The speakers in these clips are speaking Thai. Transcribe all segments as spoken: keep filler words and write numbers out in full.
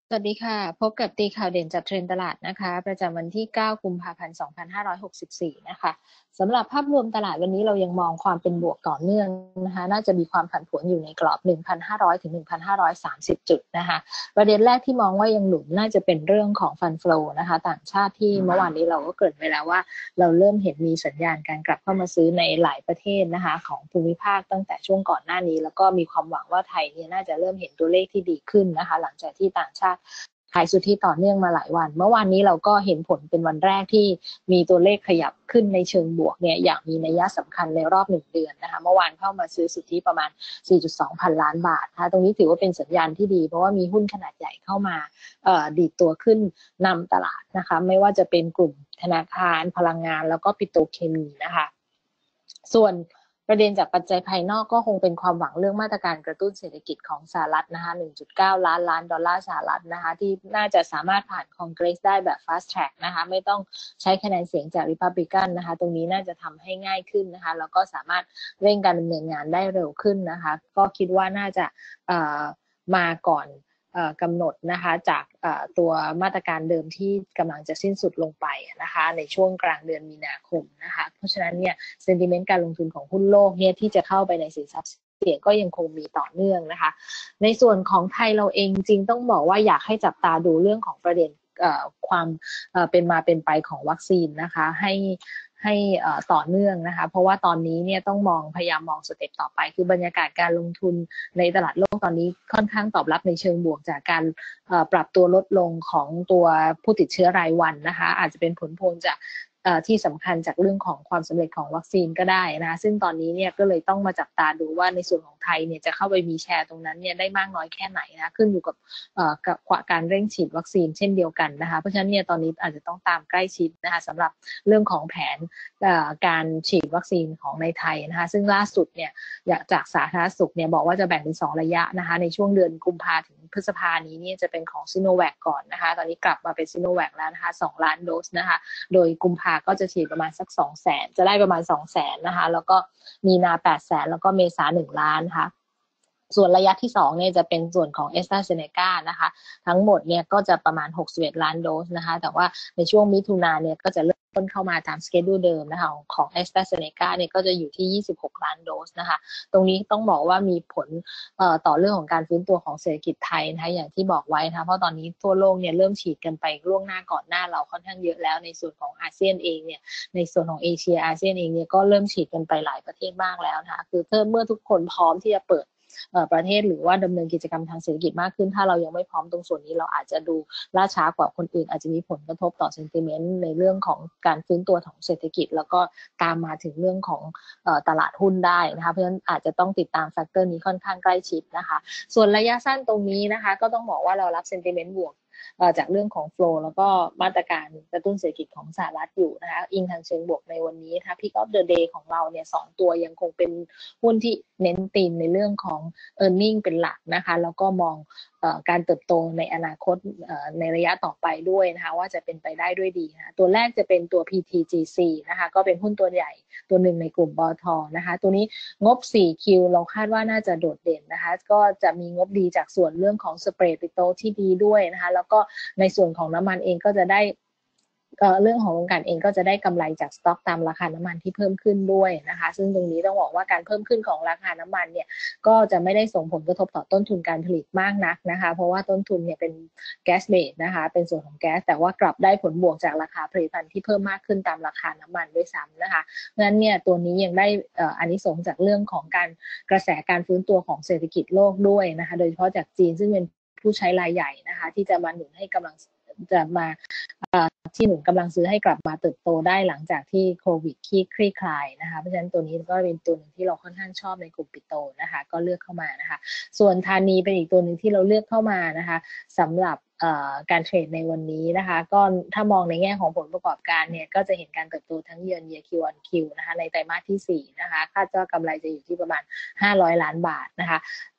สวัสดีค่ะพบกับตีข่าวเด่นจากเทรนด์ตลาดนะคะประจำวันที่เก้ากุมภาพันธ์สองพันห้าร้อยหกสิบสี่นะคะสำหรับภาพรวมตลาดวันนี้เรายังมองความเป็นบวกต่อเนื่องนะคะน่าจะมีความผันผวนอยู่ในกรอบ หนึ่งพันห้าร้อย ถึง หนึ่งพันห้าร้อยสามสิบ จุดนะคะประเด็นแรกที่มองว่ายังหนุนน่าจะเป็นเรื่องของฟันโฟลนะคะต่างชาติที่เมื่อวานนี้เราก็เกริ่นไว้แล้วว่าเราเริ่มเห็นมีสัญญาณการกลับเข้ามาซื้อในหลายประเทศนะคะของภูมิภาคตั้งแต่ช่วงก่อนหน้านี้แล้วก็มีความหวังว่าไทยเนี่ยน่าจะเริ่มเห็นตัวเลขที่ดีขึ้นนะคะหลังจากที่ต่างชาติขายสุทธิต่อเนื่องมาหลายวันเมื่อวานนี้เราก็เห็นผลเป็นวันแรกที่มีตัวเลขขยับขึ้นในเชิงบวกเนี่ยอย่างมีนัยสำคัญในรอบหนึ่งเดือนนะคะเมื่อวานเข้ามาซื้อสุทธิประมาณ สี่จุดสอง พันล้านบาทนะคะตรงนี้ถือว่าเป็นสัญญาณที่ดีเพราะว่ามีหุ้นขนาดใหญ่เข้ามาเอ่อดีดตัวขึ้นนำตลาดนะคะไม่ว่าจะเป็นกลุ่มธนาคารพลังงานแล้วก็ปิโตรเคมีนะคะส่วนประเด็นจากปัจจัยภายนอกก็คงเป็นความหวังเรื่องมาตรการกระตุ้นเศรษฐกิจของสหรัฐนะคะ หนึ่งจุดเก้า ล้านล้านดอลลาร์สหรัฐนะคะที่น่าจะสามารถผ่านคอนเกรสได้แบบ fast track นะคะไม่ต้องใช้คะแนนเสียงจาก Republican นะคะตรงนี้น่าจะทำให้ง่ายขึ้นนะคะแล้วก็สามารถเร่งการดำเนินงานได้เร็วขึ้นนะคะก็คิดว่าน่าจะมาก่อนกำหนดนะคะจากตัวมาตรการเดิมที่กำลังจะสิ้นสุดลงไปนะคะในช่วงกลางเดือนมีนาคมนะคะเพราะฉะนั้นเนี่ยเซนติเมนต์การลงทุนของหุ้นโลกเนี่ยที่จะเข้าไปในสินทรัพย์เสี่ยงก็ยังคงมีต่อเนื่องนะคะในส่วนของไทยเราเองจริงต้องบอกว่าอยากให้จับตาดูเรื่องของประเด็นความเป็นมาเป็นไปของวัคซีนนะคะให้ให้ต่อเนื่องนะคะเพราะว่าตอนนี้เนี่ยต้องมองพยายามมองสเต็ปต่อไปคือบรรยากาศการลงทุนในตลาดโลกตอนนี้ค่อนข้างตอบรับในเชิงบวกจากการปรับตัวลดลงของตัวผู้ติดเชื้อรายวันนะคะอาจจะเป็นผลพวงจากที่สำคัญจากเรื่องของความสำเร็จของวัคซีนก็ได้นะซึ่งตอนนี้เนี่ยก็เลยต้องมาจับตาดูว่าในส่วนของไทยเนี่ยจะเข้าไปมีแชร์ตรงนั้นเนี่ยได้มากน้อยแค่ไหนนะขึ้นอยู่กับกับการเร่งฉีดวัคซีนเช่นเดียวกันนะคะเพราะฉะนั้นเนี่ยตอนนี้อาจจะต้องตามใกล้ชิดนะคะสำหรับเรื่องของแผนการฉีดวัคซีนของในไทยนะคะซึ่งล่าสุดเนี่ยจากสาธารณสุขเนี่ยบอกว่าจะแบ่งเป็นสองระยะนะคะในช่วงเดือนกุมภาถึงพฤษภานี้เนี่ยจะเป็นของซิโนแวคก่อนนะคะตอนนี้กลับมาเป็นซิโนแวคแล้วนะคะสองล้านโดสนะคะโดยกุมภาก็จะฉีดประมาณสักสองแสนจะได้ประมาณสองแสนนะคะแล้วก็มีนาแปดแสนแล้วก็เมษาหนึ่งล้านนะคะส่วนระยะที่สองเนี่ยจะเป็นส่วนของ AstraZeneca นะคะทั้งหมดเนี่ยก็จะประมาณหกสิบเอ็ดล้านโดสนะคะแต่ว่าในช่วงมิถุนายนเนี่ยก็จะเริ่มต้นเข้ามาตามสเกดูเดิมนะคะของ AstraZeneca เนี่ยก็จะอยู่ที่ยี่สิบหกล้านโดสนะคะตรงนี้ต้องบอกว่ามีผลเอ่อต่อเรื่องของการฟื้นตัวของเศรษฐกิจไทยนะคะอย่างที่บอกไว้นะคะเพราะตอนนี้ทั่วโลกเนี่ยเริ่มฉีดกันไปล่วงหน้าก่อนหน้าเราค่อนข้างเยอะแล้วในส่วนของอาเซียนเองเนี่ยในส่วนของเอเชียอาเซียนเองเนี่ยก็เริ่มฉีดกันไปหลายประเทศมากแล้วนะคะคือเมื่อทุกคนพร้อมที่จะเปิดประเทศหรือว่าดำเนินกิจกรรมทางเศรษฐกิจมากขึ้นถ้าเรายังไม่พร้อมตรงส่วนนี้เราอาจจะดูล่าช้ากว่าคนอื่นอาจจะมีผลกระทบต่อเซนติเมนต์ในเรื่องของการฟื้นตัวของเศรษฐกิจแล้วก็ตามมาถึงเรื่องของตลาดหุ้นได้นะคะเพราะฉะนั้นอาจจะต้องติดตามแฟกเตอร์นี้ค่อนข้างใกล้ชิดนะคะส่วนระยะสั้นตรงนี้นะคะก็ต้องบอกว่าเรารับเซนติเมนต์บวกจากเรื่องของโฟลว์แล้วก็มาตรการกระตุ้นเศรษฐกิจของสหรัฐอยู่นะคะอิงทางเชิงบวกในวันนี้นะคะ Pick of the Day ของเราเนี่ยสองตัวยังคงเป็นหุ้นที่เน้นธีมในเรื่องของ earning เป็นหลักนะคะแล้วก็มองเอ่อการเติบโตในอนาคตเอ่อในระยะต่อไปด้วยนะคะว่าจะเป็นไปได้ด้วยดีนะตัวแรกจะเป็นตัว พี ที จี ซี นะคะก็เป็นหุ้นตัวใหญ่ตัวหนึ่งในกลุ่มบท.นะคะตัวนี้งบ โฟร์ คิว เราคาดว่าน่าจะโดดเด่นนะคะก็จะมีงบดีจากส่วนเรื่องของสเปรดปิโตรที่ดีด้วยนะคะแล้วก็ในส่วนของน้ำมันเองก็จะได้เรื่องของโรงกลั่นเองก็จะได้กำไรจากสต็อกตามราคาน้ำมันที่เพิ่มขึ้นด้วยนะคะซึ่งตรงนี้ต้องบอกว่าการเพิ่มขึ้นของราคาน้ำมันเนี่ยก็จะไม่ได้ส่งผลกระทบต่อต้นทุนการผลิตมากนักนะคะเพราะว่าต้นทุนเนี่ยเป็นแก๊สเบสนะคะเป็นส่วนของแก๊สแต่ว่ากลับได้ผลบวกจากราคาผลิตภัณฑ์ที่เพิ่มมากขึ้นตามราคาน้ำมันด้วยซ้ำนะคะเพราะฉะนั้นเนี่ยตัวนี้ยังได้อานิสงส์จากเรื่องของการกระแสการฟื้นตัวของเศรษฐกิจโลกด้วยนะคะโดยเฉพาะจากจีนซึ่งเป็นผู้ใช้รายใหญ่นะคะที่จะมาหนุนให้กำลังจะมาที่หนุนกำลังซื้อให้กลับมาเติบโตได้หลังจากที่โควิดคลี่คลายนะคะเพราะฉะนั้นตัวนี้ก็เป็นตัวหนึ่งที่เราค่อนข้างชอบในกลุ่มปิโตนะคะก็เลือกเข้ามานะคะส่วนธานีเป็นอีกตัวหนึ่งที่เราเลือกเข้ามานะคะสำหรับการเทรดในวันนี้นะคะก็ถ้ามองในแง่ของผลประกอบการเนี่ยก็จะเห็นการเติบโตทั้งเยือนเยียร์ Q on Q นะคะในไตรมาสที่สี่นะคะคาดว่ากำไรจะอยู่ที่ประมาณห้าร้อยล้านบาทนะคะ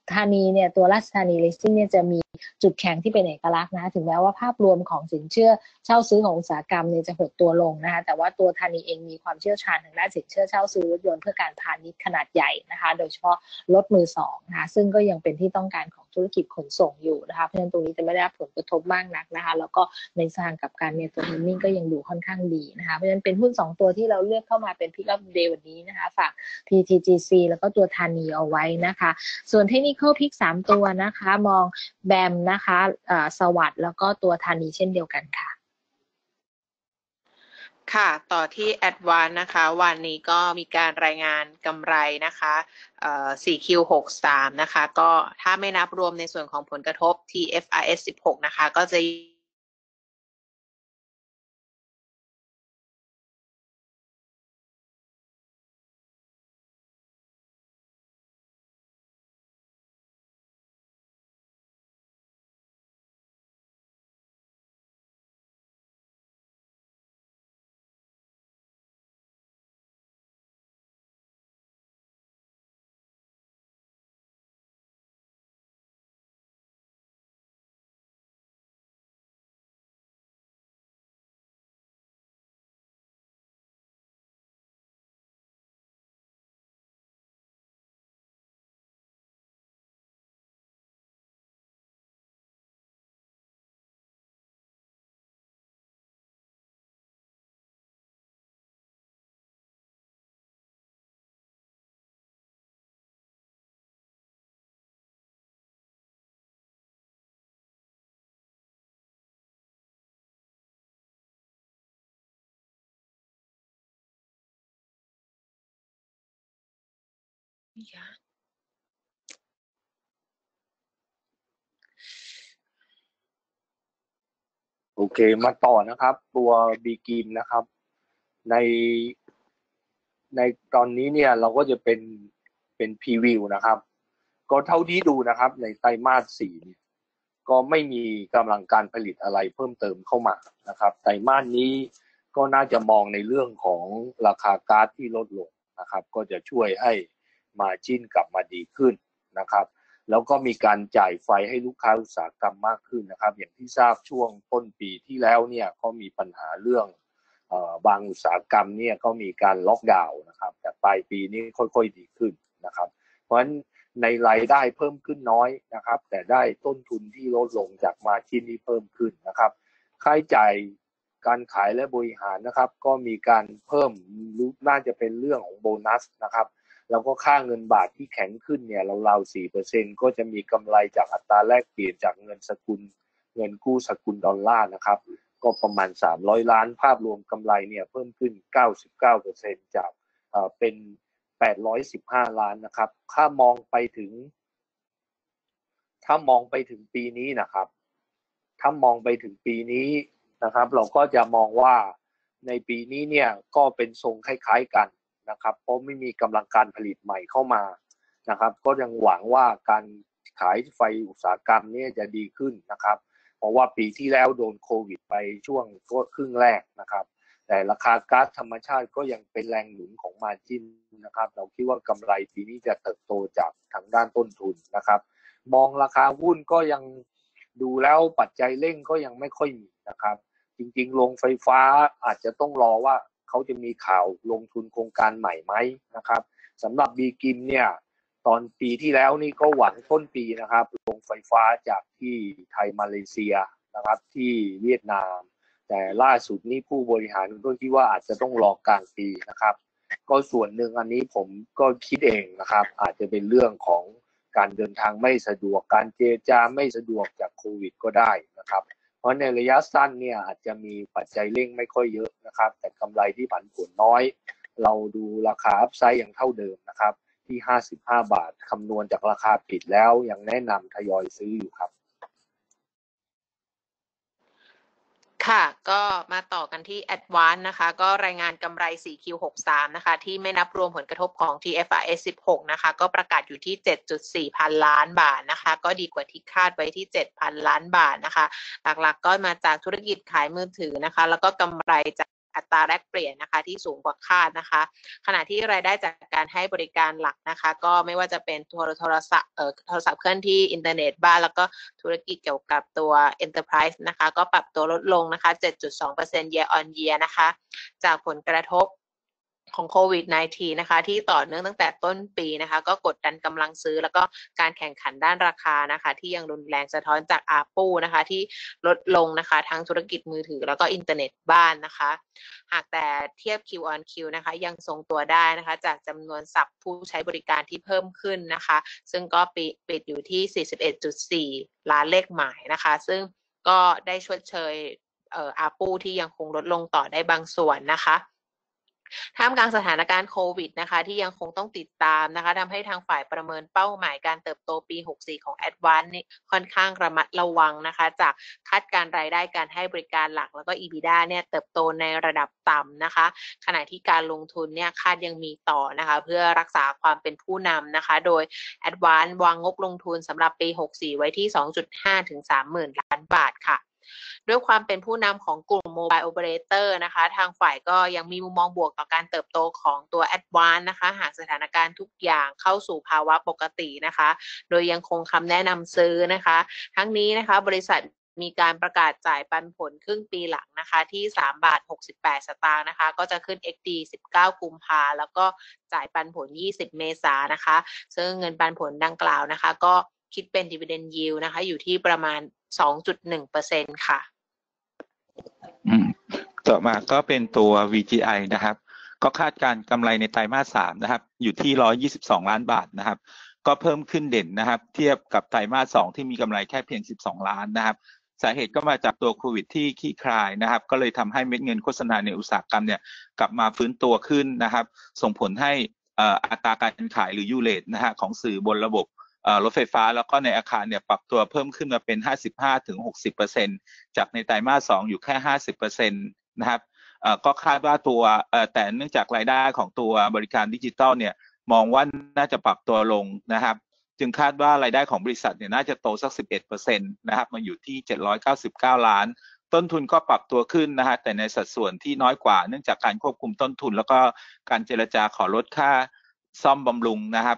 ธานีเนี่ยตัวราชธานีลิสซิ่งเนี่ยจะมีจุดแข็งที่เป็นเอกลักษณ์นะถึงแม้ว่าภาพรวมของสินเชื่อเช่าซื้อของอุตสาหกรรมเนี่ยจะหดตัวลงนะคะแต่ว่าตัวธานีเองมีความเชี่ยวชาญทางด้านสินเชื่อเช่าซื้อรถยนต์เพื่อการพาณิชย์ขนาดใหญ่นะคะโดยเฉพาะรถมือสองนะคะซึ่งก็ยังเป็นที่ต้องการของธุรกิจขนส่งอยู่นะคะเพราะฉะนั้นตรงนี้จะไม่ได้รับผลกระทบมากนักนะคะแล้วก็ในทางกับการเนี่ยตัวเฮนนิ่งก็ยังดูค่อนข้างดีนะคะเพราะฉะนั้นเป็นหุ้นสองตัวที่เราเลือกเข้ามาเป็นพิกอัพเดย์วันนี้นะคะฝาก พี ที จี ซี แล้วก็ตัวธานีเอาไว้นะคะส่วนเทคนิคอลพิกสามตัวนะคะมองแบมนะคะสวัสด์แล้วก็ตัวธานีเช่นเดียวกันค่ะค่ะต่อที่ Advance นะคะวันนี้ก็มีการรายงานกำไรนะคะเอ่อ โฟร์ คิว หกสิบสามนะคะก็ถ้าไม่นับรวมในส่วนของผลกระทบ ที เอฟ อาร์ เอส สิบหกนะคะก็จะโอเคมาต่อนะครับตัวบีกิมนะครับในในตอนนี้เนี่ยเราก็จะเป็นเป็นพรีวิวนะครับก็เท่าที่ดูนะครับในไตรมาสสี่เนี่ยก็ไม่มีกำลังการผลิตอะไรเพิ่มเติมเข้ามานะครับไตรมาสนี้ก็น่าจะมองในเรื่องของราคาก๊าซที่ลดลงนะครับก็จะช่วยให้มาร์จิ้นกลับมาดีขึ้นนะครับแล้วก็มีการจ่ายไฟให้ลูกค้าอุตสาหกรรมมากขึ้นนะครับอย่างที่ทราบช่วงต้นปีที่แล้วเนี่ยก็มีปัญหาเรื่องเอ่อบางอุตสาหกรรมเนี่ยก็มีการล็อกดาวน์นะครับแต่ปลายปีนี้ค่อยๆดีขึ้นนะครับเพราะฉะนั้นในรายได้เพิ่มขึ้นน้อยนะครับแต่ได้ต้นทุนที่ลดลงจากมาร์จิ้นที่เพิ่มขึ้นนะครับค่าใช้จ่ายการขายและบริหารนะครับก็มีการเพิ่มน่าจะเป็นเรื่องของโบนัสนะครับแล้วก็ค่าเงินบาทที่แข็งขึ้นเนี่ยราวๆ สี่เปอร์เซ็นต์ ก็จะมีกำไรจากอัตราแลกเปลี่ยนจากเงินสกุลเงินกู้สกุลดอลลาร์นะครับก็ประมาณสามร้อยล้านภาพรวมกำไรเนี่ยเพิ่มขึ้น เก้าสิบเก้าเปอร์เซ็นต์ จากเอ่อเป็นแปดร้อยสิบห้าล้านนะครับถ้ามองไปถึงถ้ามองไปถึงปีนี้นะครับถ้ามองไปถึงปีนี้นะครับเราก็จะมองว่าในปีนี้เนี่ยก็เป็นทรงคล้ายๆกันนะครับเพราะไม่มีกำลังการผลิตใหม่เข้ามานะครับก็ยังหวังว่าการขายไฟอุตสาหกรรมเนี่ยจะดีขึ้นนะครับเพราะว่าปีที่แล้วโดนโควิดไปช่วงครึ่งแรกนะครับแต่ราคาก๊าซธรรมชาติก็ยังเป็นแรงหนุนของมาร์จิ้นนะครับเราคิดว่ากำไรปีนี้จะเติบโตจากทางด้านต้นทุนนะครับมองราคาหุ้นก็ยังดูแล้วปัจจัยเร่งก็ยังไม่ค่อยมีนะครับจริงๆโรงไฟฟ้าอาจจะต้องรอว่าเขาจะมีข่าวลงทุนโครงการใหม่ไหมนะครับสำหรับบีกิมเนี่ยตอนปีที่แล้วนี่ก็หวังต้นปีนะครับโรงไฟฟ้าจากที่ไทยมาเลเซียนะครับที่เวียดนามแต่ล่าสุดนี่ผู้บริหารก็คิดว่าอาจจะต้องรอกลางปีนะครับก็ส่วนหนึ่งอันนี้ผมก็คิดเองนะครับอาจจะเป็นเรื่องของการเดินทางไม่สะดวกการเจรจาไม่สะดวกจากโควิดก็ได้นะครับเพราะในระยะสั้นเนี่ยอาจจะมีปัจจัยเร่งไม่ค่อยเยอะนะครับแต่กำไรที่ผันผวนน้อยเราดูราคาอัพไซด์อย่างเท่าเดิมนะครับที่ห้าสิบห้าบาทคำนวณจากราคาปิดแล้วยังแนะนำทยอยซื้ออยู่ครับค่ะก็มาต่อกันที่ Advance นะคะก็รายงานกำไร โฟร์ คิว หกสิบสามนะคะที่ไม่นับรวมผลกระทบของ ที เอฟ อาร์ เอส สิบหกนะคะก็ประกาศอยู่ที่ เจ็ดจุดสี่ พันล้านบาทนะคะก็ดีกว่าที่คาดไว้ที่ เจ็ดพันล้านบาทนะคะหลักๆก็มาจากธุรกิจขายมือถือนะคะแล้วก็กำไรจากอัตราแลกเปลี่ยนนะคะที่สูงกว่าคาดนะคะขณะที่รายได้จากการให้บริการหลักนะคะก็ไม่ว่าจะเป็นโทรโทรศัพท์เอ่อโทรศัพท์เคลื่อนที่อินเทอร์เน็ตบ้านแล้วก็ธุรกิจเกี่ยวกับตัว Enterprise นะคะก็ปรับตัวลดลงนะคะ เจ็ดจุดสองเปอร์เซ็นต์ year on year นะคะจากผลกระทบของโควิด สิบเก้า นะคะที่ต่อเนื่องตั้งแต่ต้นปีนะคะก็กดดันกำลังซื้อแล้วก็การแข่งขันด้านราคานะคะที่ยังรุนแรงสะท้อนจาก อาร์ พี ยู นะคะที่ลดลงนะคะทั้งธุรกิจมือถือแล้วก็อินเทอร์เน็ตบ้านนะคะหากแต่เทียบ Q on Q นะคะยังทรงตัวได้นะคะจากจำนวนศัพท์ผู้ใช้บริการที่เพิ่มขึ้นนะคะซึ่งก็ปิดปิดอยู่ที่ สี่สิบเอ็ดจุดสี่ ล้านเลขหมายนะคะซึ่งก็ได้ชดเชยเอ่อ อาร์ พี ยู ที่ยังคงลดลงต่อได้บางส่วนนะคะท่ามกลางสถานการณ์โควิดนะคะที่ยังคงต้องติดตามนะคะทำให้ทางฝ่ายประเมินเป้าหมายการเติบโตปีหกสิบสี่ของ Advance นี่ค่อนข้างระมัดระวังนะคะจากคาดการรายได้การให้บริการหลักแล้วก็ อี บี ดี เอ เนี่ยเติบโตในระดับต่ำนะคะขณะที่การลงทุนเนี่ยคาดยังมีต่อนะคะเพื่อรักษาความเป็นผู้นำนะคะโดย Advance วางงบลงทุนสำหรับปีหกสิบสี่ไว้ที่ สองจุดห้า ถึง สามหมื่น ล้านบาทค่ะด้วยความเป็นผู้นำของกลุ่ม Mobile Operator นะคะทางฝ่ายก็ยังมีมุมมองบวกต่อการเติบโตของตัว Advance นะคะหากสถานการณ์ทุกอย่างเข้าสู่ภาวะปกตินะคะโดยยังคงคำแนะนำซื้อนะคะทั้งนี้นะคะบริษัทมีการประกาศจ่ายปันผลครึ่งปีหลังนะคะที่ สามบาทหกสิบแปด สตางค์นะคะก็จะขึ้น เอ็กซ์ ดี สิบเก้า กุมภาแล้วก็จ่ายปันผลยี่สิบเมษายนนะคะซึ่งเงินปันผลดังกล่าวนะคะก็คิดเป็น Dividend Yield นะคะอยู่ที่ประมาณ สองจุดหนึ่งเปอร์เซ็นต์ ค่ะอืมต่อมาก็เป็นตัว วี จี ไอ นะครับก็คาดการกำไรในไตรมาสสามนะครับอยู่ที่หนึ่งร้อยยี่สิบสองล้านบาทนะครับก็เพิ่มขึ้นเด่นนะครับเทียบกับไตรมาสสองที่มีกำไรแค่เพียงสิบสองล้านนะครับสาเหตุก็มาจากตัวโควิดที่คลี่คลายนะครับก็เลยทำให้เม็ดเงินโฆษณาในอุตสาหกรรมเนี่ยกลับมาฟื้นตัวขึ้นนะครับส่งผลให้อัตราการขายหรือยูเลทนะฮะของสื่อบนระบบรถไฟฟ้าแล้วก็ในอาคารเนี่ยปรับตัวเพิ่มขึ้นมาเป็น ห้าสิบห้าถึงหกสิบเปอร์เซ็นต์ จากในไตรมาสสองอยู่แค่ ห้าสิบเปอร์เซ็นต์ นะครับก็คาดว่าตัวแต่เนื่องจากรายได้ของตัวบริการดิจิทัลเนี่ยมองว่าน่าจะปรับตัวลงนะครับจึงคาดว่ารายได้ของบริษัทเนี่ยน่าจะโตสัก สิบเอ็ดเปอร์เซ็นต์ นะครับมาอยู่ที่เจ็ดร้อยเก้าสิบเก้าล้านต้นทุนก็ปรับตัวขึ้นนะฮะแต่ในสัดส่วนที่น้อยกว่าเนื่องจากการควบคุมต้นทุนแล้วก็การเจรจาขอลดค่าซ่อมบำรุงนะครับ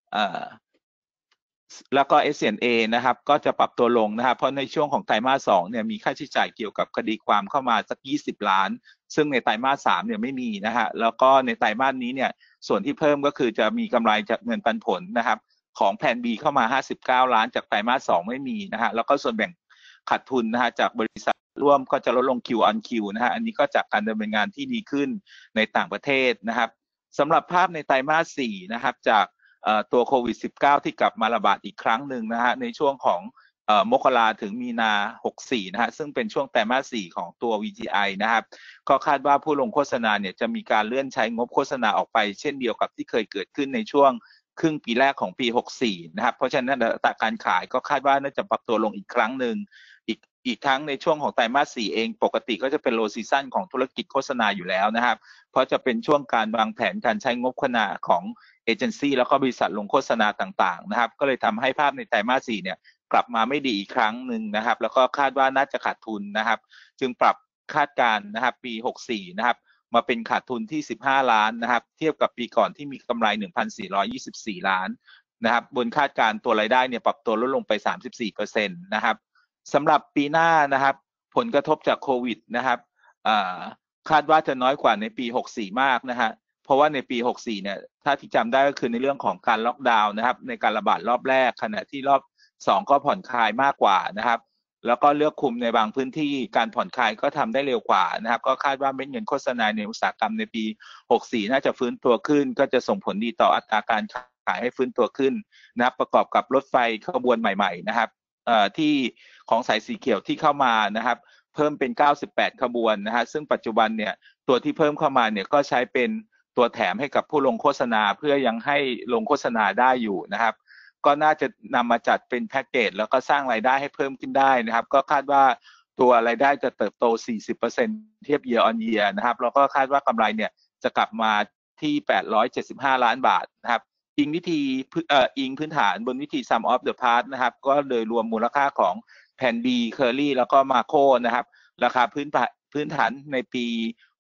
แล้วก็ เอส แอนด์ เอ นะครับก็จะปรับตัวลงนะครับเพราะในช่วงของไตรมาสสองเนี่ยมีค่าใช้จ่ายเกี่ยวกับคดีความเข้ามาสักยี่สิบล้านซึ่งในไตรมาสสามเนี่ยไม่มีนะฮะแล้วก็ในไตรมาสนี้เนี่ยส่วนที่เพิ่มก็คือจะมีกำไรจากเงินปันผลนะครับของแผน B เข้ามาห้าสิบเก้าล้านจากไตรมาสสองไม่มีนะฮะแล้วก็ส่วนแบ่งขาดทุนนะฮะจากบริษัทร่วมก็จะลดลง Q on Q นะฮะอันนี้ก็จากการดำเนินงานที่ดีขึ้นในต่างประเทศนะครับสำหรับภาพในไตรมาสสี่นะครับจากตัวโควิด สิบเก้า ที่กลับมาระบาดอีกครั้งหนึ่งนะฮะในช่วงของมกราถึงมีนาหกสิบสี่นะฮะซึ่งเป็นช่วงไตรมาสสี่ของตัว วี จี ไอ นะครับก็คาดว่าผู้ลงโฆษณาเนี่ยจะมีการเลื่อนใช้งบโฆษณาออกไปเช่นเดียวกับที่เคยเกิดขึ้นในช่วงครึ่งปีแรกของปีหกสิบสี่นะครับเพราะฉะนั้นอัตราการขายก็คาดว่าน่าจะปรับตัวลงอีกครั้งหนึ่งอีกอีกทั้งในช่วงของไตรมาสสี่เองปกติก็จะเป็นโลซีซั่นของธุรกิจโฆษณาอยู่แล้วนะครับเพราะจะเป็นช่วงการวางแผนการใช้งบโฆษณาของเอเจนซี่แล้วก็บริษัทลงโฆษณาต่างๆนะครับก็เลยทำให้ภาพในไตรมาสสี่เนี่ยกลับมาไม่ดีอีกครั้งหนึ่งนะครับแล้วก็คาดว่าน่าจะขาดทุนนะครับจึงปรับคาดการณ์นะครับปีหกสิบสี่นะครับมาเป็นขาดทุนที่สิบห้าล้านนะครับเทียบกับปีก่อนที่มีกำไร หนึ่งพันสี่ร้อยยี่สิบสี่ ล้านนะครับบนคาดการณ์ตัวรายได้เนี่ยปรับตัวลดลงไป สามสิบสี่เปอร์เซ็นต์ นะครับสำหรับปีหน้านะครับผลกระทบจากโควิดนะครับคาดว่าจะน้อยกว่าในปีหกสิบสี่มากนะฮะเพราะว่าในปีหกสิบสี่เนี่ยถ้าที่จำได้ก็คือในเรื่องของการล็อกดาวน์นะครับในการระบาดรอบแรกขณะที่รอบสองก็ผ่อนคลายมากกว่านะครับแล้วก็เลือกคุมในบางพื้นที่การผ่อนคลายก็ทำได้เร็วกว่านะครับก็คาดว่าเม็ดเงินโฆษณาในอุตสาหกรรมในปีหกสิบสี่น่าจะฟื้นตัวขึ้นก็จะส่งผลดีต่ออัตราการขายให้ฟื้นตัวขึ้นนะครับประกอบกับรถไฟขบวนใหม่ๆนะครับเอ่อที่ของสายสีเขียวที่เข้ามานะครับเพิ่มเป็นเก้าสิบแปดขบวนนะฮะซึ่งปัจจุบันเนี่ยตัวที่เพิ่มเข้ามาเนี่ยก็ใช้เป็นตัวแถมให้กับผู้ลงโฆษณาเพื่อยังให้ลงโฆษณาได้อยู่นะครับก็น่าจะนำมาจัดเป็นแพ็กเกจแล้วก็สร้างรายได้ให้เพิ่มขึ้นได้นะครับก็คาดว่าตัวรายได้จะเติบโต สี่สิบเปอร์เซ็นต์ เทียบ year on year นะครับแล้วก็คาดว่ากำไรเนี่ยจะกลับมาที่แปดร้อยเจ็ดสิบห้าล้านบาทนะครับอิงวิธีเอ่ออิงพื้นฐานบนวิธี sum of the parts นะครับก็เลยรวมมูลค่าของแผ่น B Curly แล้วก็ Macro นะครับราคาพื้นพื้นฐานในปี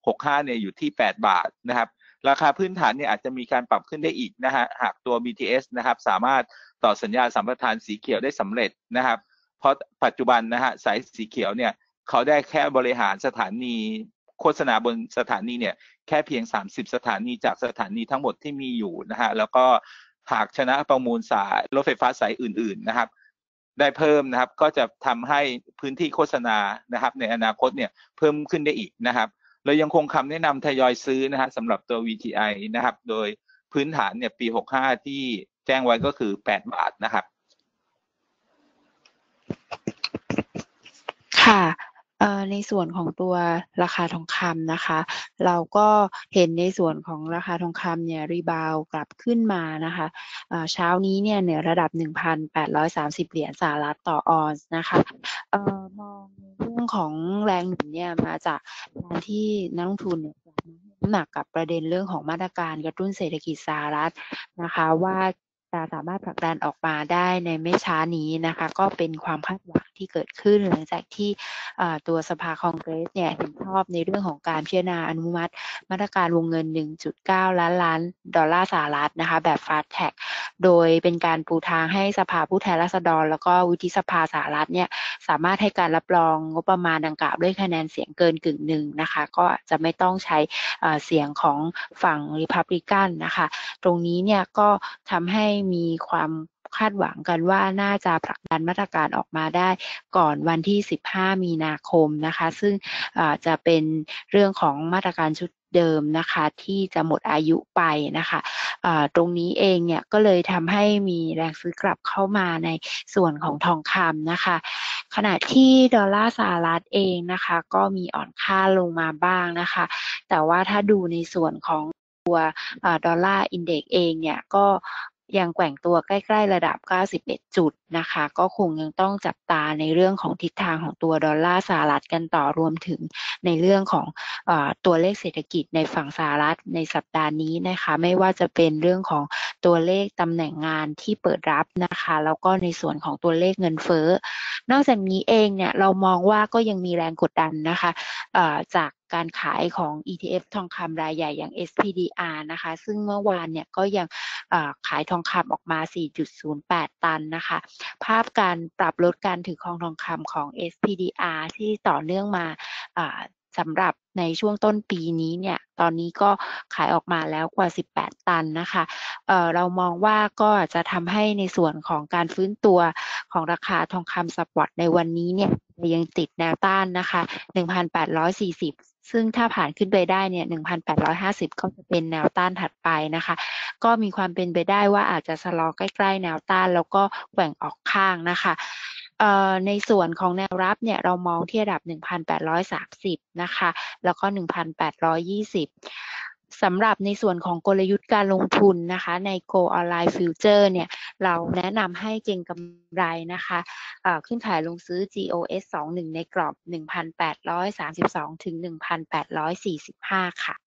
หกสิบห้าเนี่ยอยู่ที่แปดบาทนะครับราคาพื้นฐานเนี่ยอาจจะมีการปรับขึ้นได้อีกนะฮะหากตัว บี ที เอส นะครับสามารถต่อสัญญาสัมปทานสีเขียวได้สำเร็จนะครับเพราะปัจจุบันนะฮะสายสีเขียวเนี่ยเขาได้แค่บริหารสถานีโฆษณาบนสถานีเนี่ยแค่เพียงสามสิบสถานีจากสถานีทั้งหมดที่มีอยู่นะฮะแล้วก็หากชนะประมูลสายรถไฟฟ้าสายอื่นๆนะครับได้เพิ่มนะครับก็จะทำให้พื้นที่โฆษณานะครับในอนาคตเนี่ยเพิ่มขึ้นได้อีกนะครับเรายังคงคำแนะนำทยอยซื้อนะฮะสำหรับตัว วี ที ไอ นะครับโดยพื้นฐานเนี่ยปีหกสิบห้าที่แจ้งไว้ก็คือแปดบาทนะครับค่ะเอ่อในส่วนของตัวราคาทองคำนะคะเราก็เห็นในส่วนของราคาทองคำเนี่ยรีบาวกลับขึ้นมานะคะเอ่อเช้านี้เนี่ยเหนือระดับ หนึ่งพันแปดร้อยสามสิบ เหรียญสหรัฐต่อออนซ์นะคะเอ่อมองในเรื่องของแรงหนุนเนี่ยมาจากการที่นักลงทุนเนี่ยน้ำหนักกับประเด็นเรื่องของมาตรการกระตุ้นเศรษฐกิจสหรัฐนะคะว่าจะสามารถผลักดันออกมาได้ในไม่ช้านี้นะคะก็เป็นความคาดหวังที่เกิดขึ้นหลังจากที่ตัวสภาคองเกรสเนี่ยเห็นชอบในเรื่องของการพิจารณาอนุมัติมาตรการวงเงิน หนึ่งจุดเก้า ล้านล้านดอลลาร์สหรัฐนะคะแบบ Fast Track โดยเป็นการปูทางให้สภาผู้แทนราษฎรแล้วก็วุฒิสภาสหรัฐเนี่ยสามารถให้การรับรองงบประมาณดังกล่าวด้วยคะแนนเสียงเกินกึ่งหนึ่งนะคะก็จะไม่ต้องใช้เสียงของฝั่ง Republican นะคะตรงนี้เนี่ยก็ทำให้มีความคาดหวังกันว่าน่าจะผลักดันมาตรการออกมาได้ก่อนวันที่สิบห้ามีนาคมนะคะซึ่งจะเป็นเรื่องของมาตรการชุดเดิมนะคะที่จะหมดอายุไปนะคะตรงนี้เองเนี่ยก็เลยทำให้มีแรงซื้อกลับเข้ามาในส่วนของทองคำนะคะขณะที่ดอลลาร์สหรัฐเองนะคะก็มีอ่อนค่าลงมาบ้างนะคะแต่ว่าถ้าดูในส่วนของตัวดอลลาร์อินเด็กซ์เองเนี่ยก็ยังแกว่งตัวใกล้ๆระดับเก้าสิบเอ็ดจุดนะคะก็คงยังต้องจับตาในเรื่องของทิศทางของตัวดอลลาร์สหรัฐกันต่อรวมถึงในเรื่องของเอ่อตัวเลขเศรษฐกิจในฝั่งสหรัฐในสัปดาห์นี้นะคะไม่ว่าจะเป็นเรื่องของตัวเลขตำแหน่งงานที่เปิดรับนะคะแล้วก็ในส่วนของตัวเลขเงินเฟ้อนอกจากนี้เองเนี่ยเรามองว่าก็ยังมีแรงกดดันนะคะเอ่อจากการขายของ อี ที เอฟ ทองคำรายใหญ่อย่าง เอส พี ดี อาร์ นะคะซึ่งเมื่อวานเนี่ยก็ยังขายทองคำออกมา สี่จุดศูนย์แปด ตันนะคะภาพการปรับลดการถือครองทองคำของ เอส พี ดี อาร์ ที่ต่อเนื่องมาสำหรับในช่วงต้นปีนี้เนี่ยตอนนี้ก็ขายออกมาแล้วกว่าสิบแปดตันนะคะเอ่อเรามองว่าก็จะทำให้ในส่วนของการฟื้นตัวของราคาทองคำสปอตในวันนี้เนี่ยยังติดแนวต้านนะคะ หนึ่งพันแปดร้อยสี่สิบ ซึ่งถ้าผ่านขึ้นไปได้เนี่ย หนึ่งพันแปดร้อยห้าสิบ ก็จะเป็นแนวต้านถัดไปนะคะก็มีความเป็นไปได้ว่าอาจจะสลอใกล้ๆแนวต้านแล้วก็แกว่งออกข้างนะคะเอ่อในส่วนของแนวรับเนี่ยเรามองที่ระดับ หนึ่งพันแปดร้อยสามสิบ นะคะแล้วก็ หนึ่งพันแปดร้อยยี่สิบ สำหรับในส่วนของกลยุทธ์การลงทุนนะคะใน Go Online Future เนี่ยเราแนะนำให้เก็งกำไรนะคะเอ่อขึ้นขายลงซื้อ จี โอ เอส ยี่สิบเอ็ด ในกรอบ หนึ่งพันแปดร้อยสามสิบสอง ถึง หนึ่งพันแปดร้อยสี่สิบห้า ค่ะ